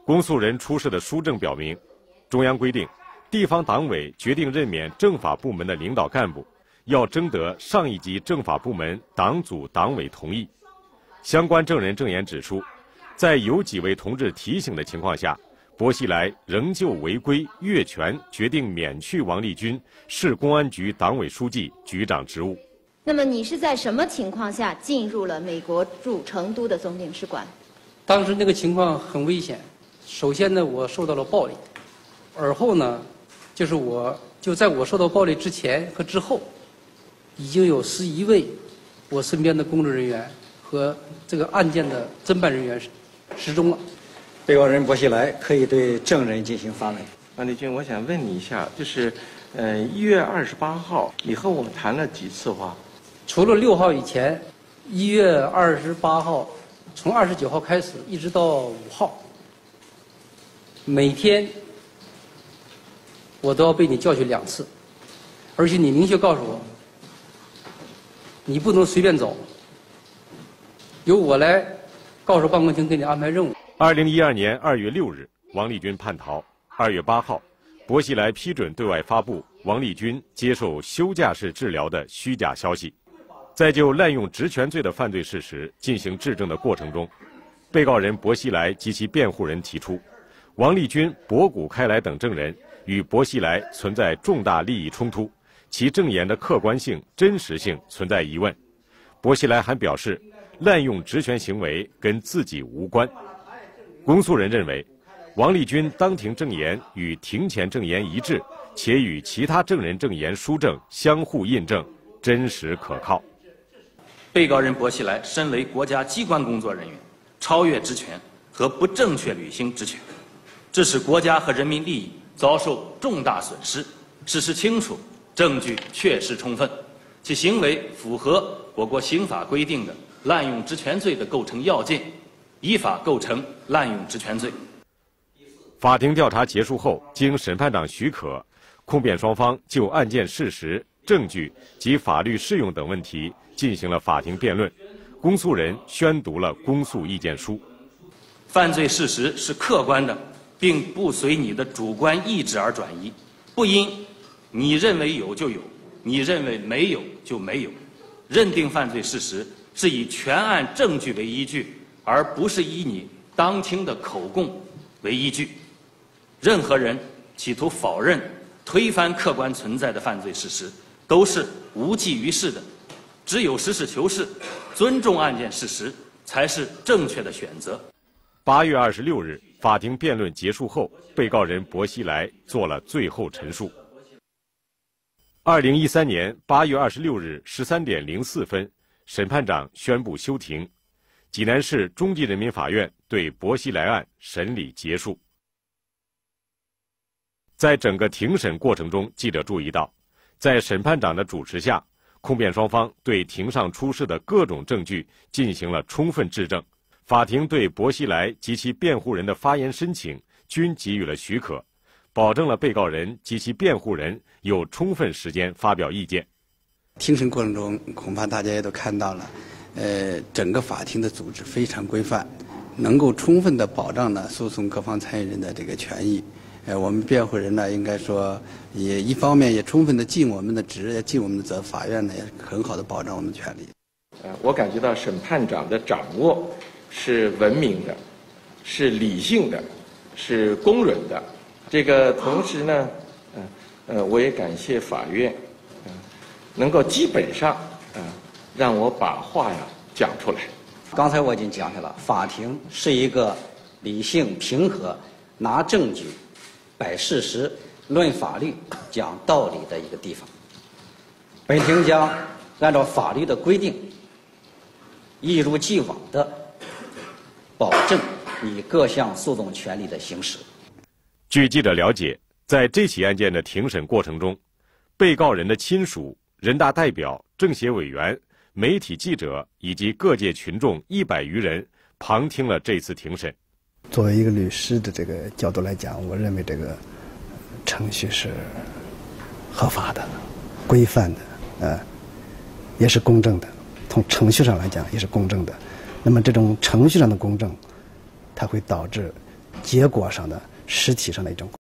公诉人出示的书证表明，中央规定，地方党委决定任免政法部门的领导干部，要征得上一级政法部门党组党委同意。相关证人证言指出，在有几位同志提醒的情况下，薄熙来仍旧违规越权，决定免去王立军市公安局党委书记、局长职务。 那么你是在什么情况下进入了美国驻成都的总领事馆？ 当时那个情况很危险。首先呢，我受到了暴力，而后呢，在我受到暴力之前和之后，已经有11位我身边的工作人员和这个案件的侦办人员失踪了。 被告人薄熙来可以对证人进行发问。 王立军，我想问你一下，就是1月28号以后，我们谈了几次话？ 除了6号以前，1月28号，从29号开始一直到5号。每天我都要被你教训2次，而且你明确告诉我，你不能随便走，由我来告诉办公厅给你安排任务。 2012年2月6日，王立军叛逃。2月8号，薄熙来批准对外发布王立军接受休假室治疗的虚假消息。在就滥用职权罪的犯罪事实进行质证的过程中，被告人薄熙来及其辩护人提出，王立军、薄谷开来等证人与薄熙来存在重大利益冲突，其证言的客观性、真实性存在疑问。薄熙来还表示，滥用职权行为跟自己无关。公诉人认为，王立军当庭证言与庭前证言一致，且与其他证人证言书证相互印证，真实可靠。 被告人薄熙来身为国家机关工作人员，超越职权和不正确履行职权，致使国家和人民利益遭受重大损失，事实清楚，证据确实充分，其行为符合我国刑法规定的滥用职权罪的构成要件，依法构成滥用职权罪。 法庭调查结束后，经审判长许可，控辩双方就案件事实、证据及法律适用等问题进行了法庭辩论。公诉人宣读了公诉意见书。 犯罪事实是客观的，并不随你的主观意志而转移，不因你认为有就有，你认为没有就没有。认定犯罪事实是以全案证据为依据，而不是以你当庭的口供为依据。任何人企图否认、推翻客观存在的犯罪事实，都是无济于事的。只有实事求是，尊重案件事实，才是正确的选择。 8月26日，法庭辩论结束后，被告人薄熙来做了最后陈述。2013年8月26日13点04分，审判长宣布休庭。济南市中级人民法院对薄熙来案审理结束。在整个庭审过程中，记者注意到，在审判长的主持下，控辩双方对庭上出示的各种证据进行了充分质证。法庭对薄熙来及其辩护人的发言申请均给予了许可，保证了被告人及其辩护人有充分时间发表意见。 庭审过程中，恐怕大家也都看到了，整个法庭的组织非常规范，能够充分的保障了诉讼各方参与人的这个权益。我们辩护人呢，应该说也一方面也充分的尽我们的职，也尽我们的责，法院呢也很好的保障我们的权利。 我感觉到审判长的掌握是文明的，是理性的，是公允的。这个同时呢，我也感谢法院，能够基本上让我把话讲出来。 刚才我已经讲下了，法庭是一个理性平和、拿证据、摆事实、论法律、讲道理的一个地方。本庭将按照法律的规定，一如既往的保证你各项诉讼权利的行使。 据记者了解，在这起案件的庭审过程中，被告人的亲属、人大代表、政协委员、媒体记者以及各界群众100余人旁听了这次庭审。 作为一个律师的这个角度来讲，我认为这个程序是合法的、规范的，也是公正的。从程序上来讲，也是公正的。那么这种程序上的公正，它会导致结果上的、实体上的一种。